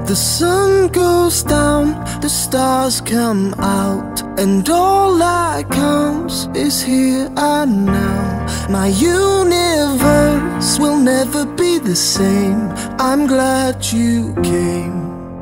The sun goes down, the stars come out, and all that counts is here and now. My universe will never be the same. I'm glad you came.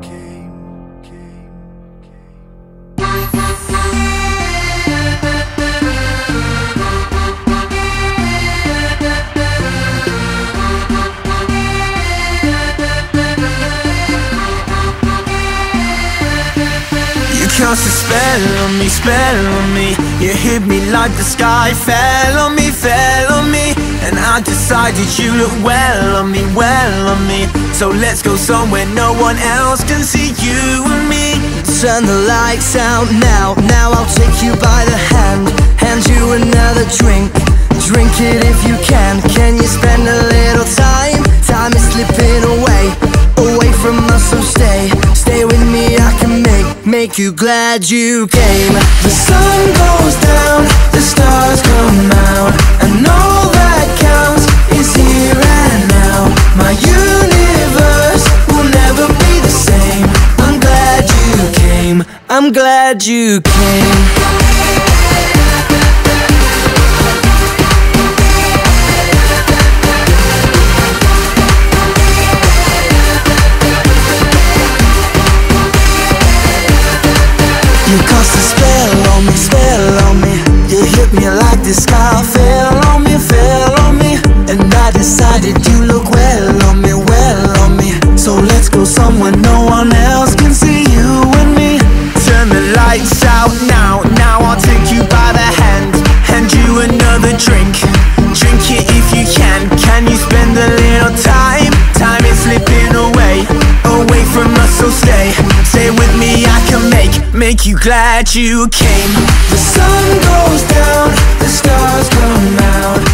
Cast a spell on me. You hit me like the sky fell on me. And I decided you look well on me. So let's go somewhere no one else can see you and me. Turn the lights out now. Now I'll take you by the hand, hand you another drink. Drink it if you can. Can you spend a little time? Time is slipping away from us, so stay with me. I can make you glad you came. The sun goes down, the stars come out, and all that counts is here and now. My universe will never be the same. I'm glad you came. I'm glad you came. You cast a spell on me. You hit me like the sky fell on me. And I decided you look well on me. So let's go somewhere no one else can see you and me. Turn the lights out now. Now I'll take you by the hand, hand you another drink. Drink it if you can. Can you spend a little time? Time is slipping away from us, so stay with me. I can make you glad you came. The sun goes down, the stars come out,